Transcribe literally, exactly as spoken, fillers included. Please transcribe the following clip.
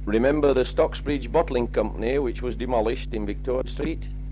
Remember the Stocksbridge bottling company which was demolished in Victoria Street?